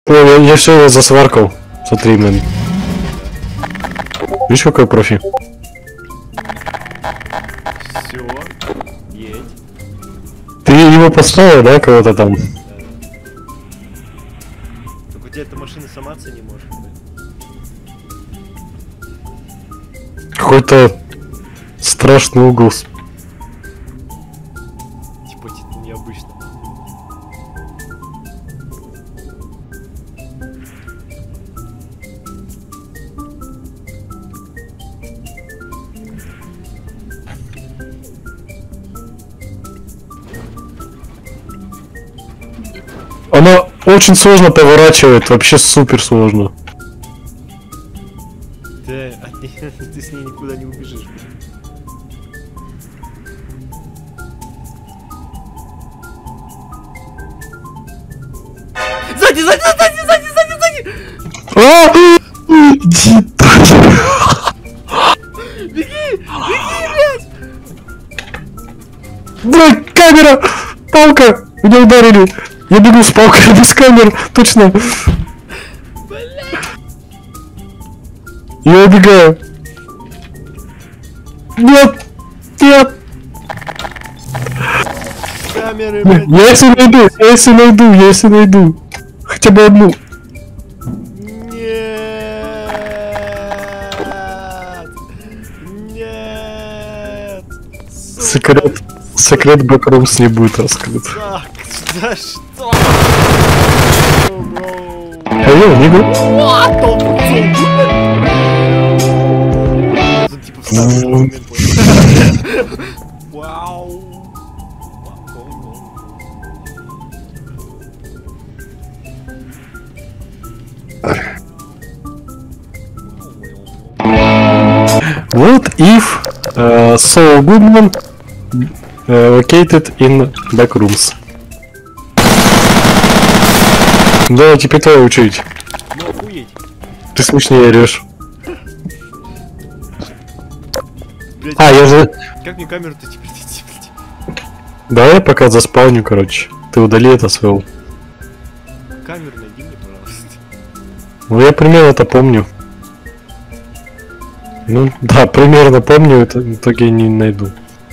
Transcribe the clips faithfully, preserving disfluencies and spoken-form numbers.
Ой, я, я все засваркал. Смотри, блин. Видишь, какой профи? Все. Едь. Ты его поставил, да, кого-то там? Да. Так у тебя эта машина сломаться не может, да? Какой-то страшный угол. Типа, типа необычно. Она очень сложно поворачивает, вообще супер сложно. Ты, от нее, ты с ней никуда не убежишь. Сзади, сзади, сзади, сзади, сзади, сзади! А! Иди нахер. Беги! Беги, блядь! Блядь, камера! Палка! Меня ударили! Я бегу с палкой без камер, точно! Я убегаю! Нет! Нет! Камеры, блядь! Я если найду, я если найду, я если найду! Хотя бы одну! Нет! Нет! Секрет, секрет Бэкрумс не будет раскрыт. Так, да что? А я не говорю. Тут типа в самый момент. Вау! What if uh, Saul Goodman uh, located in Backrooms? Да, теперь твоя очередь. Ну охуеть. Ты смешнее орешь. Блядь, А, я же... как мне камеру-то теперь найти, блядь? Да, я пока заспавню, короче. Ты удали это своего. Камеру найди мне, пожалуйста. Ну, я примерно это помню. Ну, да, примерно помню, это в итоге не найду.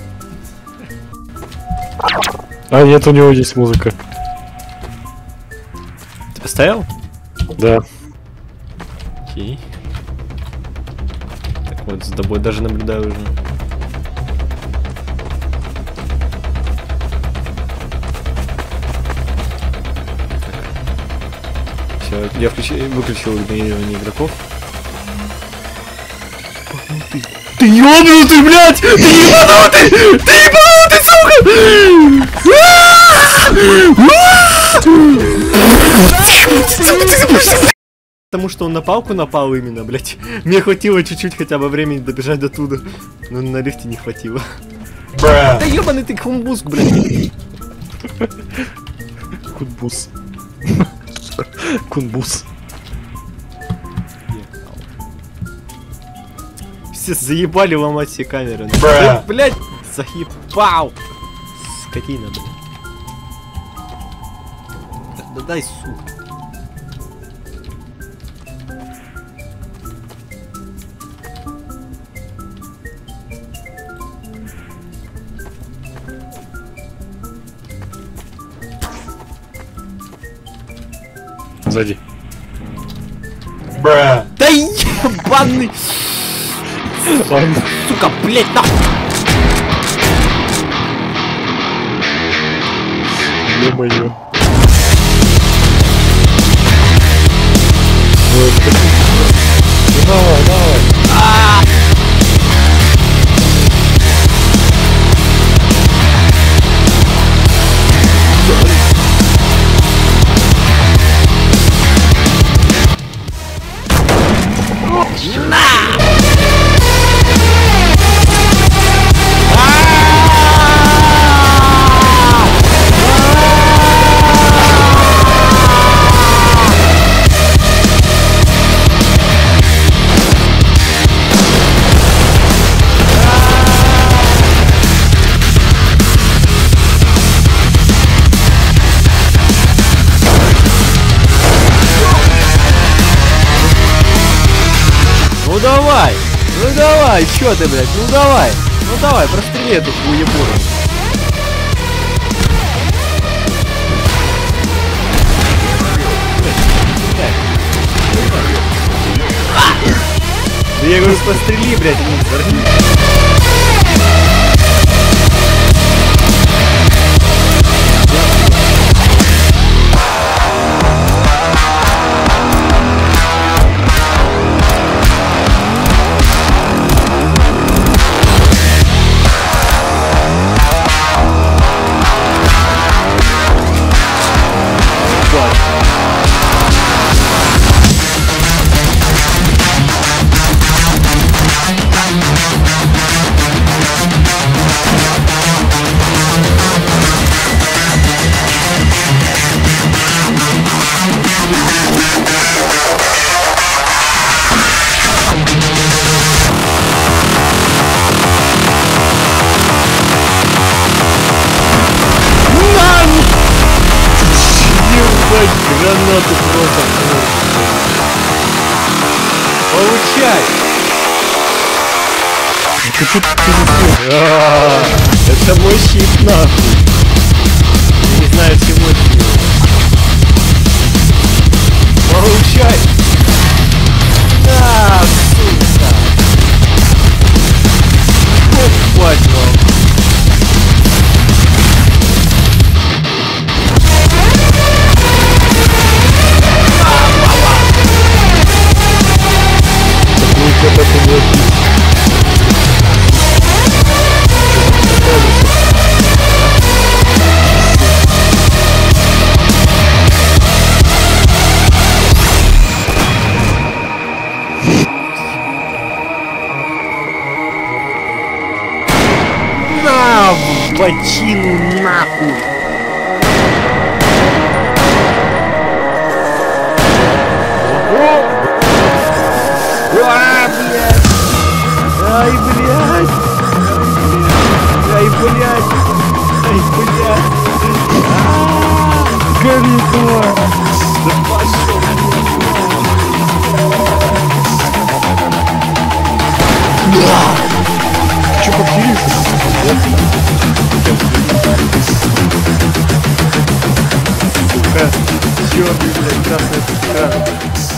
А, нет, у него есть музыка. Ты поставил? Да. Окей. Так вот, за тобой даже наблюдаю уже. Все, я включил, выключил игнорирование игроков. Ты ёбнутый, блядь! Ты ебанутый! Ты ебанутый, сука! Потому что он на палку напал именно, блядь. Мне хватило чуть-чуть хотя бы времени добежать до туда. Но на лифте не хватило. Да ёбаный ты хумбуск, блядь. Кунбус. Кунбус. Все заебали ломать все камеры. Да, блядь, заебал. Скотина, блядь. Да, да дай, сука. Сзади. Бра. Да ебаный. Сука, блядь, нахуй! Ё-моё. Давай, давай. давай! Ну давай, чё ты, блядь, ну давай! Ну давай, прострели эту хуебуру. Да я говорю, пострели, блядь, а не взорви. Гранату просто. Получай! Это мой щит, нахуй. Я не знаю, чему это. Получай! На, сука! Опать вам! На, в бочину нахуй! А, блядь! Ай, блядь! Ай, блядь! Ай, блядь! Горит, тварь! Да пошел! Че подхилился? Сука! Черный, блядь, красная пушка!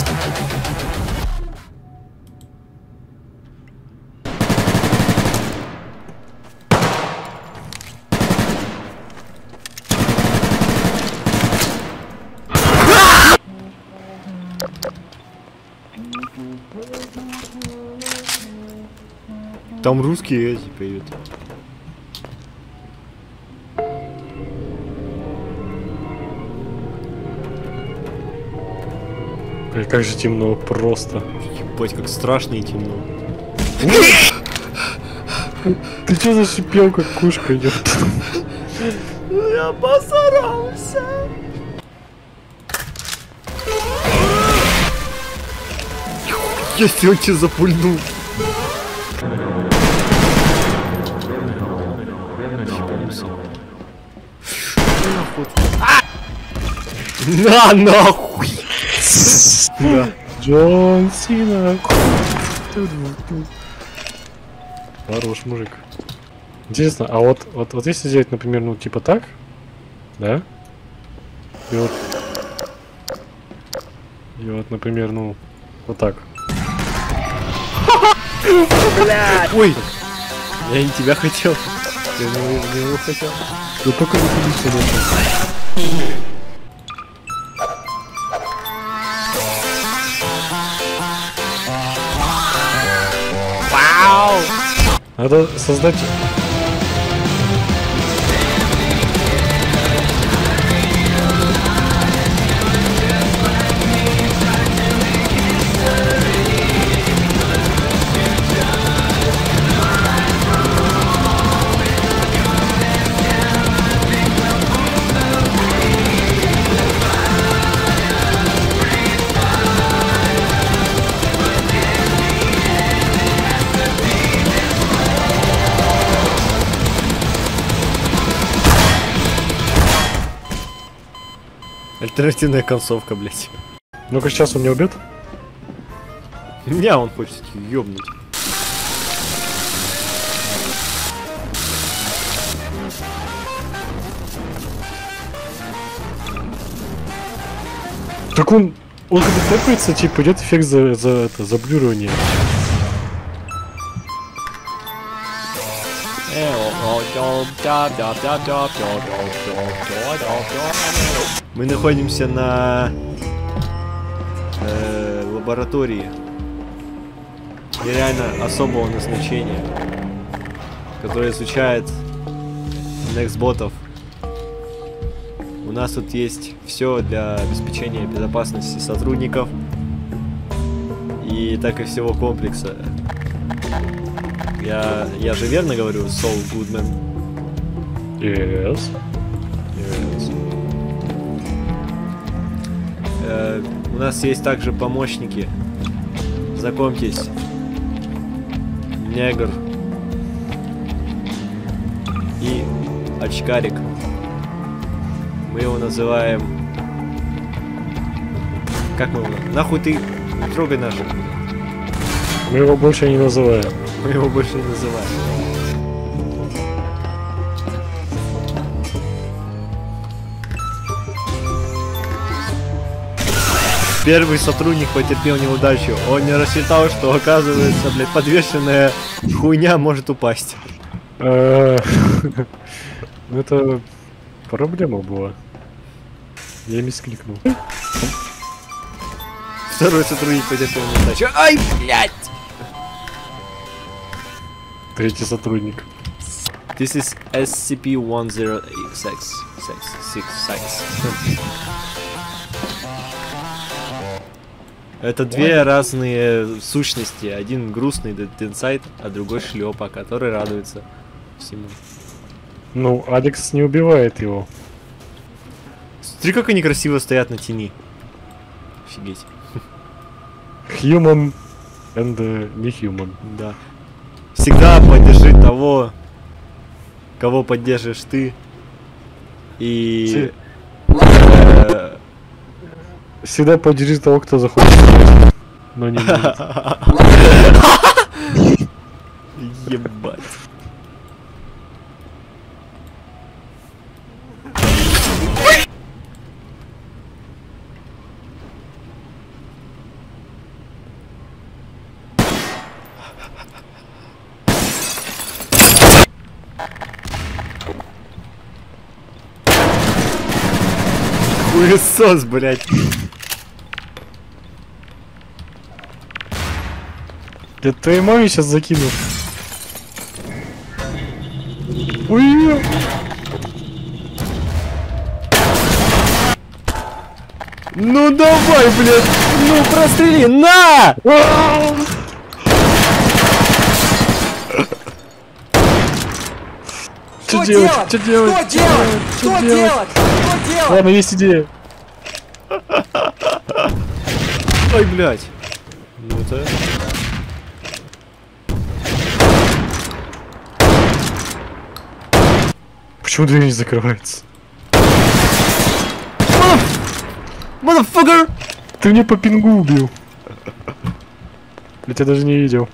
Там русские эти поют. Как же темно, просто. Ебать, как страшно и темно. Ты че зашипел, как кушка идет? Я посрался. Если он тебя запульнул. На нахуй! Да. Джон Сина. Хорош, мужик. Интересно, а вот, вот, вот если сделать, например, ну типа так, да? И вот, и вот, например, ну вот так. Блядь! Ой! Я не тебя хотел. Я не его хотел. Я только выходить начал. Вау! Надо создать... Альтернативная концовка, блять. Ну-ка, сейчас он меня убьет. Меня он хочет ёбнуть. Так он, он когда тэпается, типа идет эффект за, за это, заблюривание. Мы находимся на э, лаборатории нереально особого назначения, которая изучает некстботов. У нас тут есть все для обеспечения безопасности сотрудников и так и всего комплекса. Я, я же верно говорю, Сол Гудман? Yes. Yes. Э, у нас есть также помощники. Знакомьтесь. Негр. И очкарик. Мы его называем... Как мы его... Нахуй ты... Не трогай наших. Мы его больше не называем. Мы его больше не называем. Первый сотрудник потерпел неудачу. Он не рассчитал, что, оказывается, блядь, подвешенная хуйня может упасть. Ну это проблема была. Я мискликнул. Второй сотрудник потерпел неудачу. Ай, блядь! Третий сотрудник. This is эс си пи десять икс икс. Это две разные сущности. Один грустный Dead Inside, а другой шлепа, который радуется всему. Ну, Алекс не убивает его. Смотри, как они красиво стоят на тени. Офигеть. Human and uh, не human. Да. Всегда поддержи того, кого поддержишь ты. И... Э, всегда поддержи того, кто захочет. Но не будет. Ебать. Хуесос, блядь. Я твоей маме сейчас закину. Ой. Ну давай, блядь. Ну прострели. На! Что делать? Что делать? Что делать? Что делать? Что делать? Ладно, есть идея. Ой, блядь. Ну это... Почему дверь не закрывается? Motherfucker! Ты мне по пингу убил. Я тебя даже не видел.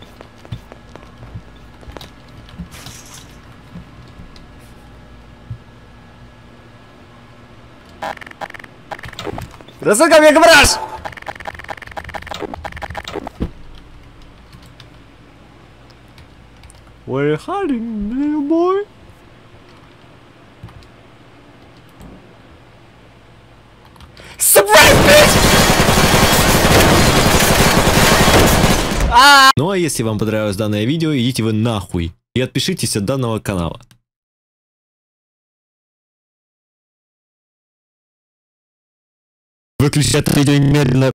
Рассылка мне гараж! Where you hiding, little boy? Surprise, bitch! А! Ну а если вам понравилось данное видео, идите вы нахуй и отпишитесь от данного канала. Выключи это видео немедленно.